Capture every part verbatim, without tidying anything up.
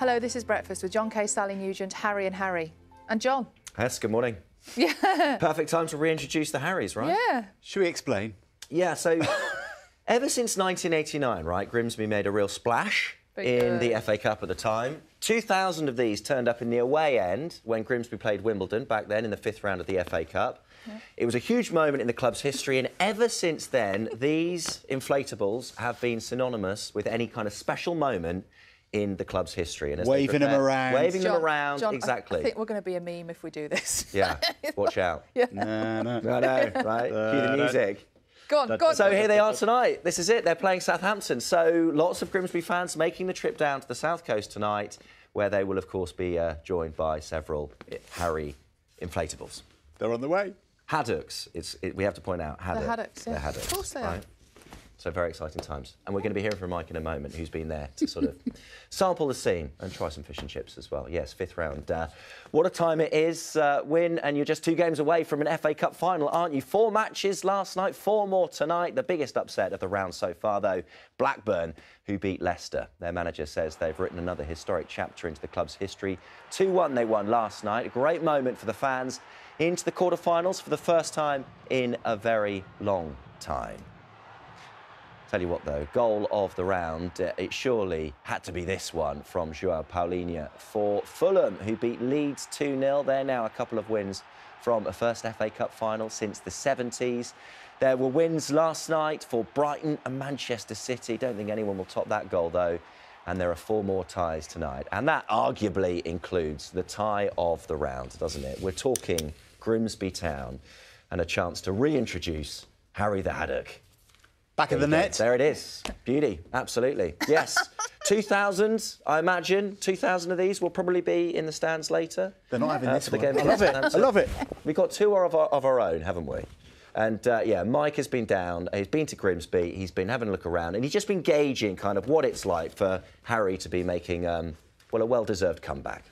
Hello, this is Breakfast with John Kay, Sally Nugent, Harry and Harry. And John. Yes, good morning. Yeah. Perfect time to reintroduce the Harrys, right? Yeah. Should we explain? Yeah, so ever since nineteen eighty-nine, right, Grimsby made a real splash Big in good. the F A Cup at the time. two thousand of these turned up in the away end when Grimsby played Wimbledon back then in the fifth round of the F A Cup. Yeah. It was a huge moment in the club's history, and ever since then, these inflatables have been synonymous with any kind of special moment in the club's history. And as waving prepare, them around. Waving John, them around, John, exactly. I, I think we're going to be a meme if we do this. Yeah, watch out. Yeah. No, no. I know, right? Cue the music. Go on, go on. So here they are tonight. This is it. They're playing Southampton. So lots of Grimsby fans making the trip down to the south coast tonight, where they will, of course, be uh, joined by several Harry inflatables. They're on the way. Haddocks. It's, it, we have to point out haddock. They're haddocks, yeah. They're haddocks. Of course they right? are. So very exciting times. And we're going to be hearing from Mike in a moment, who's been there to sort of sample the scene and try some fish and chips as well. Yes, fifth round. Uh, what a time it is. Uh, win, and you're just two games away from an F A Cup final, aren't you? Four matches last night, four more tonight. The biggest upset of the round so far, though, Blackburn, who beat Leicester. Their manager says they've written another historic chapter into the club's history. two one they won last night. A great moment for the fans into the quarterfinals for the first time in a very long time. Tell you what, though, goal of the round, uh, it surely had to be this one from João Paulinho for Fulham, who beat Leeds two nil. They're now a couple of wins from a first F A Cup final since the seventies. There were wins last night for Brighton and Manchester City. Don't think anyone will top that goal, though. And there are four more ties tonight. And that arguably includes the tie of the round, doesn't it? We're talking Grimsby Town and a chance to reintroduce Harry the Haddock. Back of the net. There it is. Beauty, absolutely. Yes. two thousand, I imagine. two thousand of these will probably be in the stands later. They're not having uh, this the one. game I love it. I love it. We've got two of our, of our own, haven't we? And, uh, yeah, Mike has been down. He's been to Grimsby. He's been having a look around. And he's just been gauging kind of what it's like for Harry to be making, um, well, a well-deserved comeback.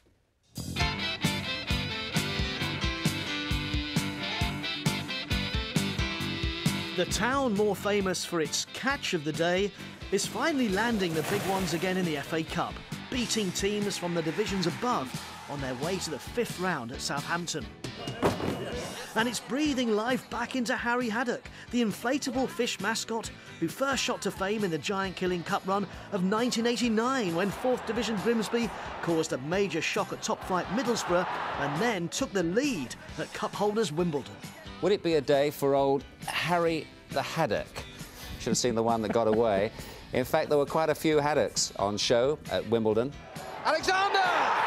The town, more famous for its catch of the day, is finally landing the big ones again in the F A Cup, beating teams from the divisions above on their way to the fifth round at Southampton. And it's breathing life back into Harry Haddock, the inflatable fish mascot who first shot to fame in the giant-killing cup run of nineteen eighty-nine when fourth Division Grimsby caused a major shock at top-flight Middlesbrough and then took the lead at cup holders Wimbledon. Would it be a day for old Harry the Haddock? Should have seen the one that got away. In fact, there were quite a few Haddocks on show at Wimbledon. Alexander!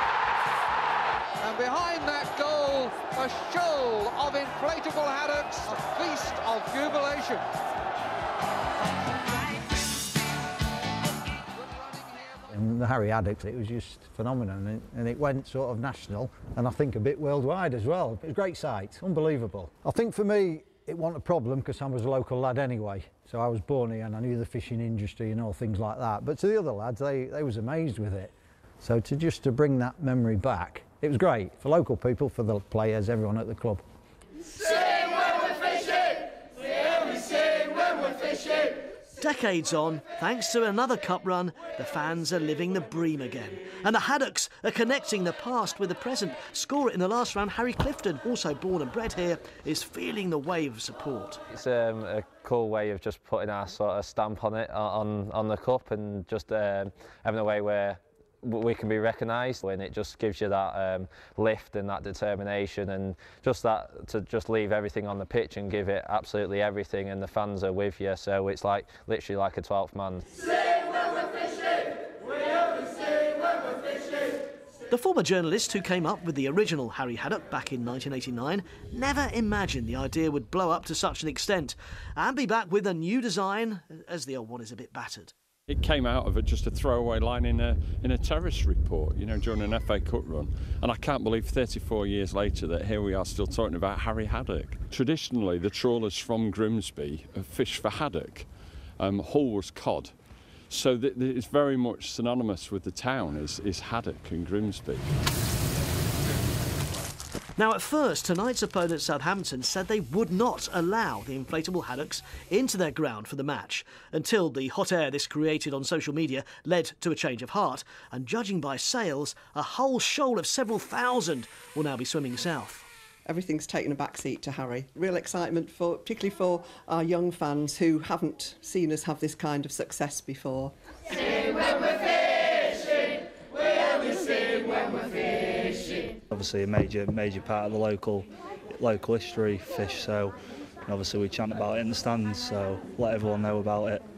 And behind that goal, a shoal of inflatable Haddocks, a feast of jubilation. And the Harry Haddocks, it was just phenomenal, and, and it went sort of national and I think a bit worldwide as well. It was a great sight, unbelievable. I think for me it wasn't a problem because I was a local lad anyway, so I was born here and I knew the fishing industry and all things like that. But to the other lads, they, they was amazed with it. So to just to bring that memory back, it was great for local people, for the players, everyone at the club. Sing when we're fishing! We only sing when we're fishing! Decades on, thanks to another cup run, the fans are living the dream again. And the Haddocks are connecting the past with the present. Scorer in the last round, Harry Clifton, also born and bred here, is feeling the wave of support. It's um, a cool way of just putting our sort of stamp on it, on, on the cup, and just um, having a way where we can be recognised, and it just gives you that um, lift and that determination, and just that to just leave everything on the pitch and give it absolutely everything, and the fans are with you, so it's like literally like a twelfth man. Sing when we're fishing, we only sing when we're fishing. The former journalist who came up with the original Harry Haddock back in nineteen eighty-nine never imagined the idea would blow up to such an extent and be back with a new design, as the old one is a bit battered. It came out of it just a throwaway line in a in a terrace report, you know, during an F A Cup run. And I can't believe thirty-four years later that here we are still talking about Harry Haddock. Traditionally, the trawlers from Grimsby fish for haddock. Um, Hull was cod. So th th it's very much synonymous with the town, is, is haddock and Grimsby. Now, at first, tonight's opponent Southampton said they would not allow the inflatable haddocks into their ground for the match, until the hot air this created on social media led to a change of heart, and judging by sales, a whole shoal of several thousand will now be swimming south. Everything's taken a backseat to Harry. Real excitement, for, particularly for our young fans who haven't seen us have this kind of success before. Sing when we're fishing, we only sing when we're fishing. Obviously a major major part of the local local history, fish, so obviously we chant about it in the stands, so let everyone know about it.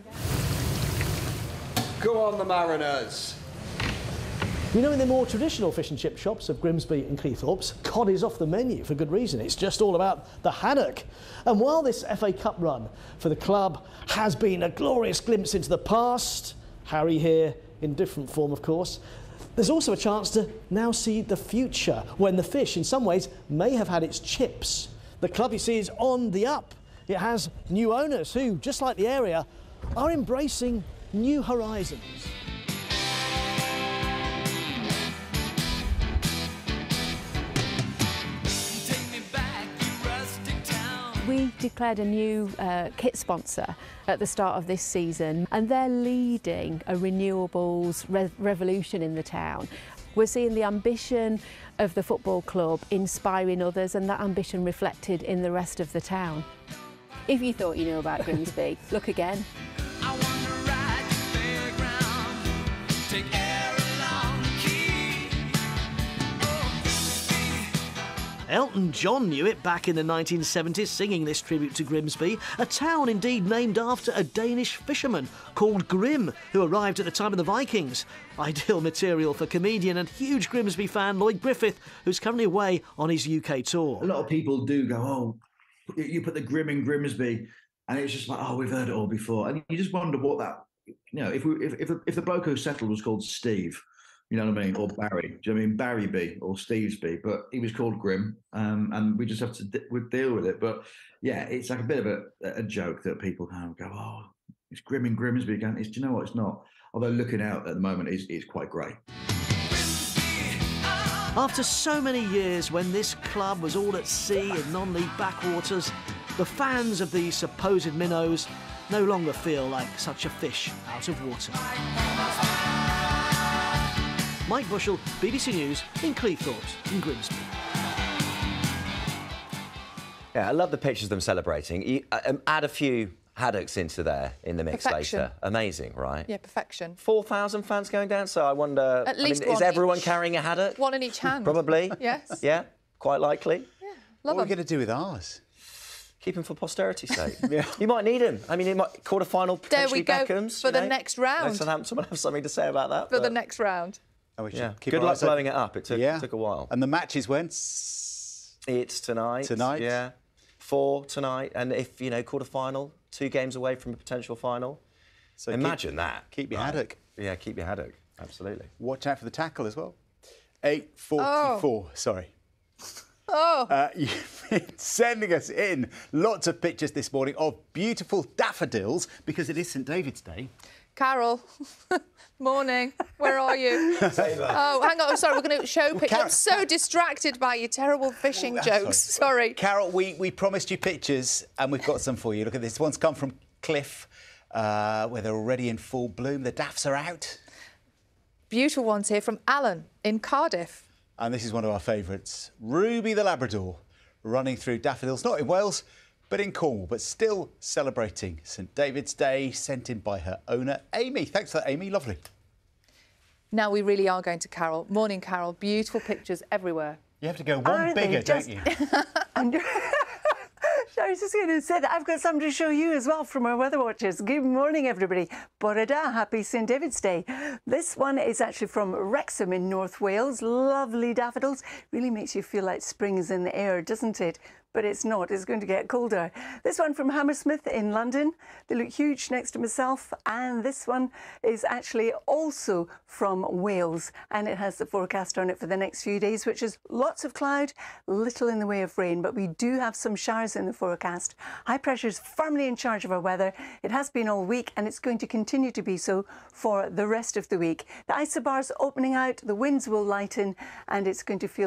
Go on the Mariners! You know, in the more traditional fish and chip shops of Grimsby and Cleethorpes, cod is off the menu for good reason. It's just all about the haddock. And while this F A Cup run for the club has been a glorious glimpse into the past, Harry here in different form, of course, there's also a chance to now see the future, when the fish, in some ways, may have had its chips. The club, you see, is on the up. It has new owners who, just like the area, are embracing new horizons. We declared a new uh, kit sponsor at the start of this season, and they're leading a renewables re revolution in the town. We're seeing the ambition of the football club inspiring others, and that ambition reflected in the rest of the town. If you thought you knew about Grimsby, look again. Elton John knew it back in the nineteen seventies, singing this tribute to Grimsby, a town indeed named after a Danish fisherman called Grim, who arrived at the time of the Vikings. Ideal material for comedian and huge Grimsby fan Lloyd Griffith, who's currently away on his U K tour. A lot of people do go, oh, you put the Grim in Grimsby, and it's just like, oh, we've heard it all before. And you just wonder what that, you know, if we, if if, if the bloke who settled was called Steve, you know what I mean, or Barry. Do you know what I mean? Barry B or Steve's B, but he was called Grim, um, and we just have to d we deal with it. But yeah, it's like a bit of a, a joke that people kind of go, oh, it's Grim in Grimsby again. It's, do you know what? It's not. Although looking out at the moment is is quite great. After so many years when this club was all at sea in non-league backwaters, the fans of these supposed minnows no longer feel like such a fish out of water. Mike Bushell, B B C News in Cleethorpes in Grimsby. Yeah, I love the pictures of them celebrating. You, um, add a few haddocks into there in the mix Perfection. later. Amazing, right? Yeah, perfection. four thousand fans going down, so I wonder... At least I mean, one is everyone each. carrying a haddock? One in each hand. Probably. Yes. Yeah, quite likely. Yeah, What love are we them. going to do with ours? Keep them for posterity's sake. Yeah. You might need them. I mean, it might quarter-final, There potentially we go, Beckham's. for you the know? next round. Southampton will have something to say about that. For but... the next round. Oh, we should Yeah. keep Good our luck eyes open. blowing it up. It took, yeah. took a while. And the match is when? It's tonight. Tonight? Yeah. Four tonight. And if, you know, quarter-final, two games away from a potential final. So imagine keep, that. Keep your right. haddock. Yeah, keep your haddock. Absolutely. Watch out for the tackle as well. eight forty-four, Oh. sorry. Oh. Uh, you've been sending us in lots of pictures this morning of beautiful daffodils because it is St David's Day. Carol, morning. Where are you? Oh, hang on. I'm sorry. We're going to show pictures. Carol- I'm so distracted by your terrible fishing Oh, jokes. sorry. Sorry. Carol, we, we promised you pictures and we've got some for you. Look at this. One's come from Cliff, uh, where they're already in full bloom. The daffs are out. Beautiful ones here from Alan in Cardiff. And this is one of our favourites. Ruby the Labrador, running through daffodils, not in Wales, but in Cornwall, but still celebrating St David's Day, sent in by her owner, Amy. Thanks for that, Amy. Lovely. Now we really are going to Carol. Morning, Carol. Beautiful pictures everywhere. You have to go one Aren't they bigger, just- don't you? I'm just- I was just going to say that I've got something to show you as well from our weather watchers. Good morning, everybody. Borada, happy St David's Day. This one is actually from Wrexham in North Wales. Lovely daffodils. Really makes you feel like spring is in the air, doesn't it? But it's not. It's going to get colder. This one from Hammersmith in London. They look huge next to myself. And this one is actually also from Wales. And it has the forecast on it for the next few days, which is lots of cloud, little in the way of rain. But we do have some showers in the forecast. High pressure is firmly in charge of our weather. It has been all week, and it's going to continue to be so for the rest of the week. The isobars opening out, the winds will lighten, and it's going to feel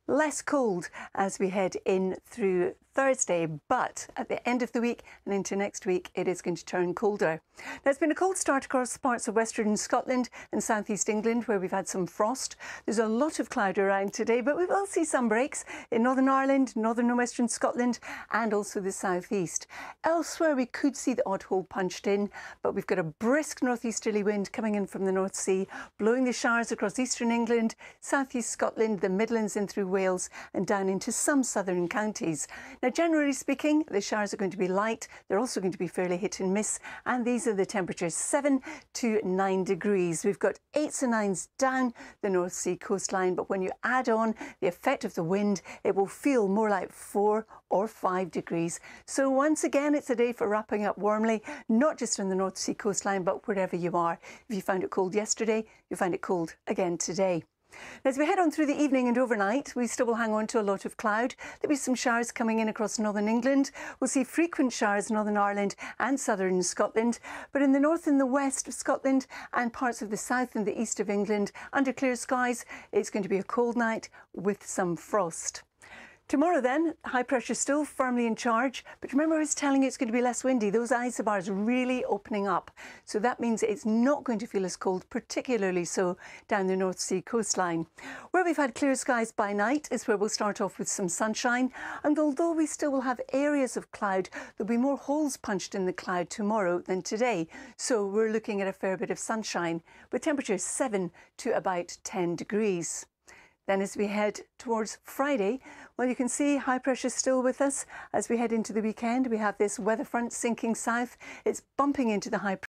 less cold as we head in through Thursday, but at the end of the week and into next week, it is going to turn colder. Now, it's been a cold start across parts of Western Scotland and South East England, where we've had some frost. There's a lot of cloud around today, but we will see some breaks in Northern Ireland, Northern and Western Scotland, and also the South East. Elsewhere, we could see the odd hole punched in, but we've got a brisk northeasterly wind coming in from the North Sea, blowing the showers across eastern England, South East Scotland, the Midlands in through Wales, and down into some southern counties. Now, generally speaking, the showers are going to be light. They're also going to be fairly hit and miss. And these are the temperatures, seven to nine degrees. We've got eights and nines down the North Sea coastline. But when you add on the effect of the wind, it will feel more like four or five degrees. So once again, it's a day for wrapping up warmly, not just on the North Sea coastline, but wherever you are. If you found it cold yesterday, you find it cold again today. As we head on through the evening and overnight, we still will hang on to a lot of cloud. There'll be some showers coming in across northern England. We'll see frequent showers in Northern Ireland and southern Scotland. But in the north and the west of Scotland and parts of the south and the east of England, under clear skies, it's going to be a cold night with some frost. Tomorrow then, high pressure still firmly in charge, but remember I was telling you it's going to be less windy. Those isobars really opening up. So that means it's not going to feel as cold, particularly so down the North Sea coastline. Where we've had clear skies by night is where we'll start off with some sunshine. And although we still will have areas of cloud, there'll be more holes punched in the cloud tomorrow than today. So we're looking at a fair bit of sunshine with temperatures seven to about ten degrees. Then as we head towards Friday, well, you can see high pressure still with us. As we head into the weekend, we have this weather front sinking south. It's bumping into the high pressure.